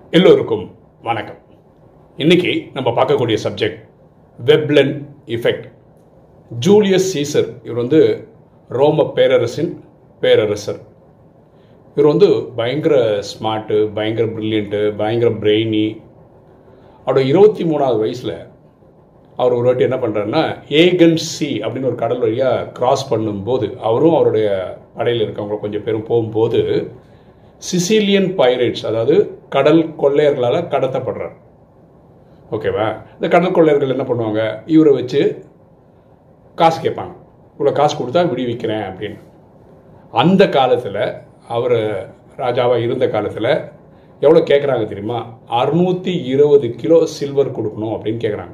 எல்லோருக்கும் வணக்கம். இன்னைக்கு நம்ம பார்க்கக்கூடிய subject Veblen effect. Julius Caesar இவர் வந்து ரோம பேரரசின் பேரரசர். இவர் வந்து பயங்கர ஸ்மார்ட்டு, பயங்கர பிரில்லியண்ட்டு, பயங்கர பிரெய்னி. அவரோட 23வது வயசில் அவர் ஒரு வாட்டி என்ன பண்ணுறாருன்னா ஏகன் சி அப்படின்னு ஒரு கடல் வழியாக கிராஸ் பண்ணும்போது அவரும் அவருடைய படையில் இருக்கவங்க கொஞ்சம் பேரும் போகும்போது சிசிலியன் பைரேட்ஸ், அதாவது கடல் கொள்ளையர்களால் கடத்தப்படுறார். ஓகேவா? இந்த கடல் கொள்ளையர்கள் என்ன பண்ணுவாங்க, இவரை வச்சு காசு கேட்பாங்க. இவ்வளோ காசு கொடுத்தா விடுவிக்கிறேன் அப்படின்னு. அந்த காலத்தில் அவர் ராஜாவாக இருந்த காலத்தில் எவ்வளோ கேட்குறாங்க தெரியுமா? 620 கிலோ சில்வர் கொடுக்கணும் அப்படின்னு கேட்குறாங்க.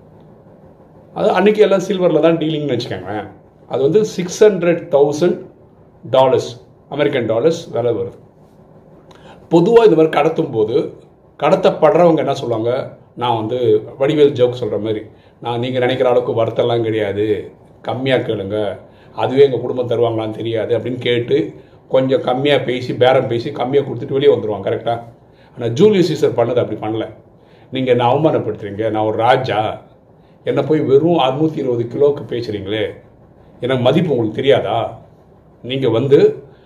அது அன்றைக்கி எல்லாம் சில்வரில் தான் டீலிங்னு வச்சுக்கோங்க. அது வந்து $600,000 அமெரிக்கன் டாலர்ஸ் விலை வருது. பொதுவாக இது மாதிரி கடத்தும் போது கடத்தப்படுறவங்க என்ன சொல்லுவாங்க, நான் வந்து வடிவேல் ஜோக் சொல்கிற மாதிரி, நீங்கள் நினைக்கிற அளவுக்கு வருத்தெல்லாம் கிடையாது, கம்மியாக கேளுங்க, அதுவே எங்கள் குடும்பம் தருவாங்களான்னு தெரியாது அப்படின்னு கேட்டு கொஞ்சம் கம்மியாக பேசி பேரம் பேசி கம்மியாக கொடுத்துட்டு வெளியே வந்துடுவாங்க. கரெக்டாக? ஆனால் ஜூலியஸ் சீசர் பண்ணது அப்படி பண்ணல. நீங்கள் என்ன அவமானப்படுத்துறீங்க, நான் ஒரு ராஜா, என்னை போய் வெறும் 620 கிலோவுக்கு பேசுகிறீங்களே, எனக்கு மதிப்பு உங்களுக்கு தெரியாதா? நீங்கள் வந்து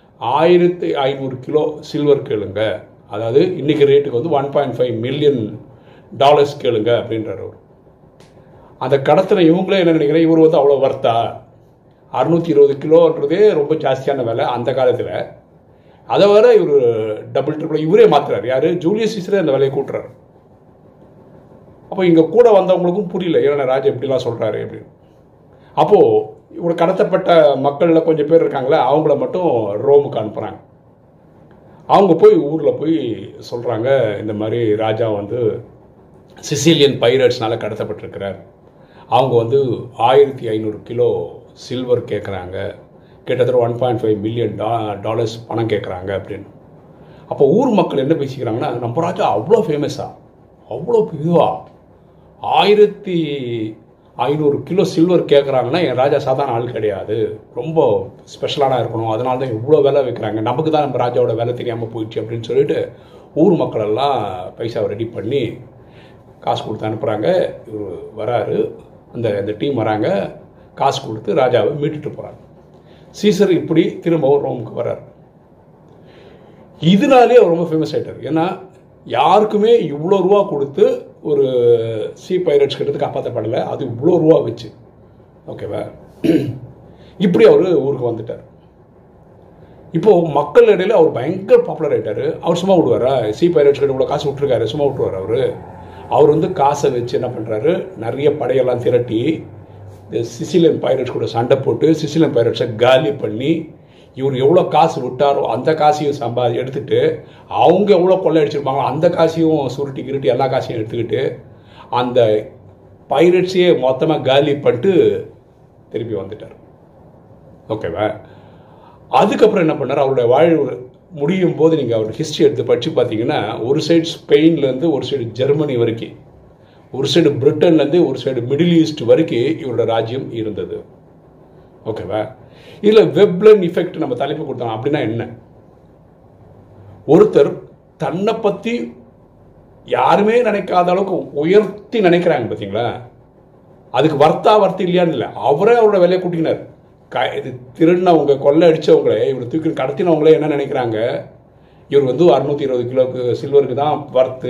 1500 கிலோ சில்வர் கேளுங்க, அதாவது இன்றைக்கி ரேட்டுக்கு வந்து $1.5 மில்லியன் கேளுங்க அப்படின்றார் அவர். அந்த கடத்தின இவங்களே என்ன நினைக்கிறேன், இவர் வந்து அவ்வளோ வர்த்தா, 620 கிலோன்றதே ரொம்ப ஜாஸ்தியான விலை அந்த காலத்தில். அதை வர இவர் டபுள் ட்ரிபிள் இவரே மாற்றுறாரு. யார்? ஜூலியஸ் சீசரே அந்த விலையை கூட்டுறாரு. அப்போ இங்கே கூட வந்தவங்களுக்கும் புரியல, ஏன்னா ராஜா எப்படிலாம் சொல்கிறாரு அப்படின்னு. அப்போது இவர் கடத்தப்பட்ட மக்களில் கொஞ்சம் பேர் இருக்காங்களே, அவங்கள மட்டும் ரோமுக்கு அனுப்புகிறாங்க. அவங்க போய் ஊரில் போய் சொல்கிறாங்க, இந்த மாதிரி ராஜா வந்து சிசிலியன் பைரட்ஸ்னால கடத்தப்பட்டிருக்கிறார், அவங்க வந்து 1500 கிலோ சில்வர் கேட்குறாங்க, கிட்டத்தட்ட $1.5 மில்லியன் பணம் கேட்குறாங்க அப்படின்னு. அப்போ ஊர் மக்கள் என்ன பேசிக்கிறாங்கன்னா, நம்ம ராஜா அவ்வளோ ஃபேமஸா, அவ்வளோ இதுவா, 1500 கிலோ சில்வர் கேட்குறாங்கன்னா என் ராஜா சாதாரண ஆள் கிடையாது, ரொம்ப ஸ்பெஷலான இருக்கணும், அதனால தான் இவ்வளோ விலை வைக்கிறாங்க, நமக்கு தான் நம்ம ராஜாவோட விலை தெரியாமல் போயிடுச்சு அப்படின்னு சொல்லிட்டு ஊர் மக்களெல்லாம் பைசாவை ரெடி பண்ணி காசு கொடுத்து அனுப்புகிறாங்க. இவர் வராரு, அந்த டீம் வராங்க, காசு கொடுத்து ராஜாவை மீட்டுட்டு போகிறாங்க. சீசர் இப்படி திரும்பவும் ரோமுக்கு வர்றார். இதனாலே அவர் ரொம்ப ஃபேமஸ் ஆகிட்டார். ஏன்னா யாருக்குமே இவ்வளோ ரூபா கொடுத்து ஒரு சி பைரட்ஸ் கிட்ட காப்பாற்றப்படலை, அது இவ்வளோ ரூபா வச்சு. ஓகேவா? இப்படி அவர் ஊருக்கு வந்துட்டார். இப்போது மக்கள் இடையில் அவர் பயங்கர பாப்புலர் ஆகிட்டார். அவர் சும்மா விடுவாரா? சி பைரட்ஸ் கிட்ட இவ்வளோ காசு விட்டுருக்காரு, சும்மா விட்டுருவார்? அவர் வந்து காசை வச்சு என்ன பண்ணுறாரு, நிறைய படையெல்லாம் திரட்டி இந்த சிசிலியன் பைரட்ஸ் கூட சண்டை போட்டு சிசிலியன் பைரட்ஸை காலி பண்ணி, இவர் எவ்வளோ காசு விட்டாரோ அந்த காசையும் எடுத்துகிட்டு, அவங்க எவ்வளோ கொள்ளை அடிச்சிருப்பாங்களோ அந்த காசையும் சுருட்டி கிருட்டி எல்லா காசையும் எடுத்துக்கிட்டு அந்த பைரட்ஸையே மொத்தமாக காலி பண்ணிட்டு திருப்பி வந்துட்டார். ஓகேவா? அதுக்கப்புறம் என்ன பண்ணார், அவருடைய வாழ்வு முடியும் போது நீங்கள் அவருடைய ஹிஸ்ட்ரி எடுத்து படித்து பார்த்தீங்கன்னா, ஒரு சைடு ஸ்பெயின்லேருந்து ஒரு சைடு ஜெர்மனி வரைக்கும், ஒரு சைடு பிரிட்டன்லேருந்து ஒரு சைடு மிடில் ஈஸ்ட் வரைக்கும் இவரோட ராஜ்யம் இருந்தது. ஓகேவா? இதில் வெப்லன் எஃபெக்ட் நம்ம தலைப்பு கொடுத்தோம். அப்படின்னா என்ன? ஒருத்தர் தன்னை பற்றி யாருமே நினைக்காத அளவுக்கு உயர்த்தி நினைக்கிறாங்க பார்த்தீங்களா, அதுக்கு வர்த்தி இல்லையான்னு இல்லை, அவரே அவரோட விலையை கூட்டினார். இது திருடினவங்க, கொள்ளை அடித்தவங்களே, இவர் தூக்கி கடத்தினவங்களே என்ன நினைக்கிறாங்க, இவர் வந்து 620 கிலோக்கு சில்வருக்கு தான் வர்த்து,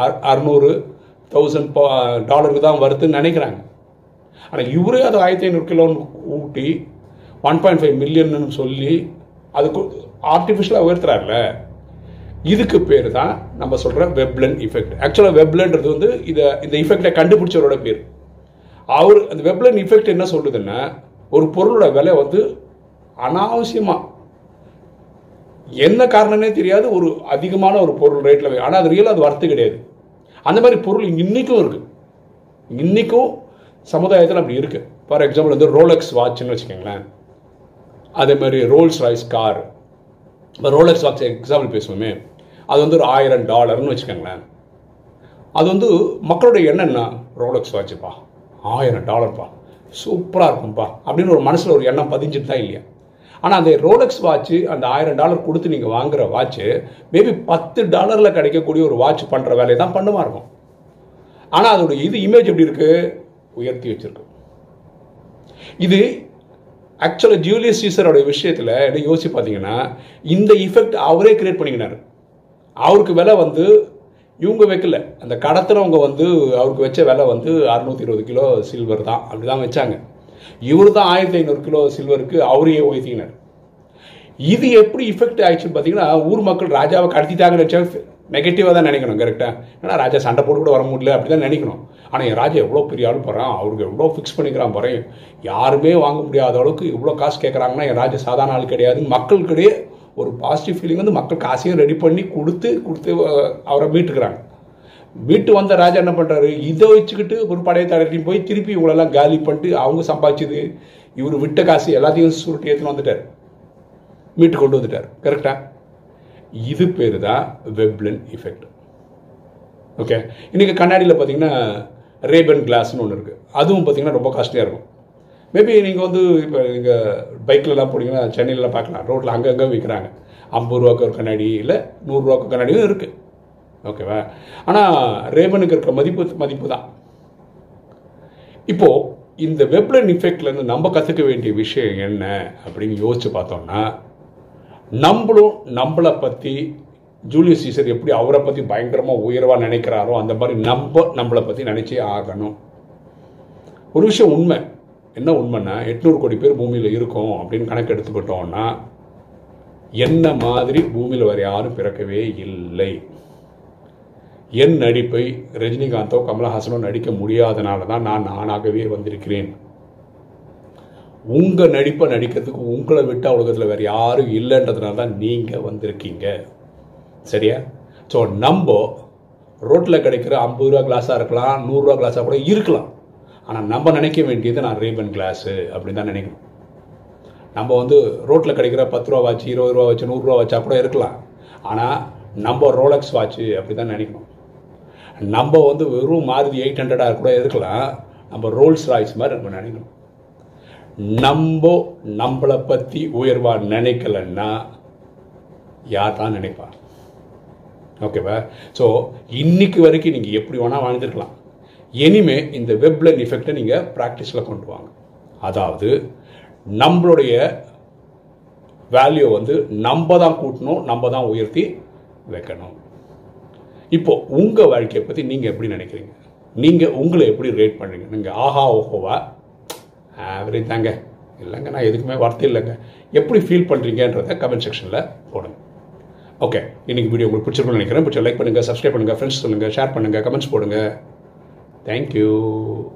$600,000 தான் வர்த்துன்னு நினைக்கிறாங்க. ஆனால் இவரே அதை 1500 கிலோன்னு ஊட்டி 1.5 மில்லியன் சொல்லி அதுக்கு ஆர்டிஃபிஷியலாக உயர்த்துறாருல, இதுக்கு பேர் தான் நம்ம சொல்கிற வெப்லன் எஃபெக்ட். ஆக்சுவலாக வெப்லன்றது வந்து இந்த எஃபெக்டை கண்டுபிடிச்சவரோட பேர். அவர் அந்த வெப்லன் எஃபெக்ட் என்ன சொல்லுதுன்னா, ஒரு பொருளோட விலை வந்து அனாவசியமாக என்ன காரணமே தெரியாது ஒரு அதிகமான ஒரு பொருள் ரேட்டில், ஆனால் அது ரியலாக அது வர்த்து கிடையாது. அந்த மாதிரி பொருள் இன்றைக்கும் இருக்குது, இன்றைக்கும் சமுதாயத்தில் அப்படி இருக்குது. ஃபார் எக்ஸாம்பிள் வந்து ரோலெக்ஸ் வாட்ச்னு வச்சுக்கோங்களேன், அதே மாதிரி ரோல்ஸ் ராய்ஸ் கார். இப்போ ரோலெக்ஸ் வாட்ச் எக்ஸாம்பிள் பேசுவோமே, அது வந்து ஒரு $1000 வச்சுக்கோங்களேன். அது வந்து மக்களுடைய எண்ணம்னா, ரோலெக்ஸ் வாட்சுப்பா $1000 சூப்பராக இருக்கும்ப்பா அப்படின்னு ஒரு மனசில் ஒரு எண்ணம் பதிஞ்சிட்டு தான் இல்லையா? ஆனால் அந்த ரோலெக்ஸ் வாட்ச்சு அந்த $1000 கொடுத்து நீங்கள் வாங்குகிற வாட்ச்சு மேபி $10 கிடைக்கக்கூடிய ஒரு வாட்ச் பண்ணுற வேலையை தான் பண்ணுமா இருக்கும். ஆனால் அதோட இமேஜ் எப்படி இருக்குது, உயர்த்தி வச்சிருக்கு. இது ஆக்சுவலாக ஜூலியஸ் சீசரோட விஷயத்தில் என்ன யோசிச்சு பார்த்தீங்கன்னா, இந்த இஃபெக்ட் அவரே கிரியேட் பண்ணிக்கினார். அவருக்கு விலை இவங்க வைக்கல, அந்த கடத்துறவங்க அவருக்கு வச்ச விலை 620 கிலோ சில்வர் தான், அப்படி தான் வச்சாங்க. இவர் தான் 1500 கிலோ சில்வருக்கு அவரையே உயர்த்தினார். இது எப்படி இஃபெக்ட் ஆயிடுச்சுன்னு பார்த்தீங்கன்னா, ஊர் மக்கள் ராஜாவை கடத்திட்டாங்கன்னு வச்சா நெகட்டிவாக தான் நினைக்கணும். கரெக்டாக, ஏன்னா ராஜா சண்டை போட்டு கூட வர முடியல அப்படி தான் நினைக்கணும். ஆனால் என் ராஜா எவ்வளோ பெரிய ஆள் போகிறான், அவருக்கு எவ்வளோ ஃபிக்ஸ் பண்ணிக்கிறான் போகிறேன், யாருமே வாங்க முடியாத அளவுக்கு இவ்வளோ காசு கேட்குறாங்கன்னா என் ராஜா சாதாரண ஆள் கிடையாது. மக்களுக்கிடையே ஒரு பாசிட்டிவ் ஃபீலிங் மக்கள் காசையும் ரெடி பண்ணி கொடுத்து அவரை மீட்டுக்கிறாங்க. மீட்டு வந்த ராஜா என்ன பண்ணுறாரு, இதை வச்சுக்கிட்டு ஒரு படையை தடட்டின்னு போய் திருப்பி இவங்களெல்லாம் காலி பண்ணிட்டு அவங்க சம்பாதிச்சது இவர் விட்ட காசு எல்லாத்தையும் சுருட்டி எடுத்துன்னு வந்துட்டார், மீட்டு கொண்டு வந்துட்டார். கரெக்டாக, இது பேர் தான் வெப்லன் எஃபெக்ட். ஓகே, இன்றைக்கி கண்ணாடியில் பார்த்தீங்கன்னா ரேபன் கிளாஸ்னு ஒன்று இருக்குது. அதுவும் பார்த்தீங்கன்னா ரொம்ப காஸ்ட்லியாக இருக்கும். மேபி நீங்கள் இப்போ நீங்கள் பைக்கிலலாம் போனீங்கன்னா சென்னையிலலாம் பார்க்கலாம், ரோட்டில் அங்கங்கே விற்கிறாங்க. 50 ரூபாய்க்கு ஒரு கண்ணாடி, இல்லை 100 ரூபாய்க்கு கண்ணாடியும் இருக்குது. ஓகேவா, ஆனால் ரேபனுக்கு இருக்கிற மதிப்பு தான். இப்போது இந்த வெப்லன் எஃபெக்ட்லேருந்து நம்ம கற்றுக்க வேண்டிய விஷயம் என்ன அப்படின்னு யோசித்து பார்த்தோம்னா, நம்மளை பற்றி ஜூலியஸ் சீசர் எப்படி அவரை பற்றி பயங்கரமாக உயர்வாக நினைக்கிறாரோ அந்த மாதிரி நம்மளை பற்றி நினச்சே ஆகணும். ஒரு விஷயம் உண்மை, என்ன உண்மைன்னா 800 கோடி பேர் பூமியில் இருக்கோம் அப்படின்னு கணக்கு எடுத்துக்கிட்டோம்னா, என்ன மாதிரி பூமியில் வேறு யாரும் பிறக்கவே இல்லை. என் நடிப்பை ரஜினிகாந்தோ கமலஹாசனோ நடிக்க முடியாதனால தான் நான் நானாகவே வந்திருக்கிறேன். உங்கள் நடிப்பை நடிக்கிறதுக்கு உங்களை விட்ட உலகத்தில் வேறு யாரும் இல்லைன்றதுனால தான் நீங்கள் வந்திருக்கீங்க. சரியா? ஸோ நம்ம ரோட்டில் கிடைக்கிற 50 ரூபா கிளாஸாக இருக்கலாம், 100 ரூபா கிளாஸாக கூட இருக்கலாம். ஆனால் நம்ம நினைக்க வேண்டியது நான் ரேபன் கிளாஸு அப்படின்னு தான் நினைக்கணும். நம்ம ரோட்டில் கிடைக்கிற 10 ரூபா வாட்ச், 20 ரூபா வாட்ச், 100 ரூபா வாட்சா கூட இருக்கலாம். ஆனால் நம்ம ரோலெக்ஸ் வாட்ச்சு அப்படி தான் நினைக்கணும். நம்ம வெறும் மாருதி 800 கூட இருக்கலாம், நம்ம ரோல்ஸ் ராய்ஸ் மாதிரி நம்ம நினைக்கணும். நம்மளை பற்றி உயர்வாக நினைக்கலன்னா யார் தான் நினைப்பா? ஓகேவா? ஸோ இன்னைக்கு வரைக்கும் நீங்கள் எப்படி வேணால் வாழ்ந்துருக்கலாம். இனிமே இந்த வெப்லன் எஃபெக்டை நீங்கள் ப்ராக்டிஸில் கொண்டு வாங்க. அதாவது நம்மளுடைய வேல்யூ நம்ம தான் கூட்டணும், நம்ம தான் உயர்த்தி வைக்கணும். இப்போது உங்கள் வாழ்க்கையை பற்றி நீங்கள் எப்படி நினைக்கிறீங்க? நீங்கள் உங்களை எப்படி ரேட் பண்ணுறீங்க? நீங்கள் ஆஹா ஓஹோவா, ஆவரேஜ் தாங்க, இல்லைங்க நான் எதுக்குமே வார்த்தை இல்லைங்க, எப்படி ஃபீல் பண்ணுறீங்கன்றத கமெண்ட் செக்ஷனில் போடுங்க. ஓகே, இன்றைக்கி வீடியோ உங்களுக்கு பிடிச்சிருக்குன்னு நினைக்கிறேன். பிடிச்ச லைக் பண்ணுங்கள், சப்ஸ்கிரைப் பண்ணுங்கள், ஃப்ரெண்ட்ஸ் சொல்லுங்கள், ஷேர் பண்ணுங்கள், கமெண்ட்ஸ் போடுங்க. தேங்க்யூ.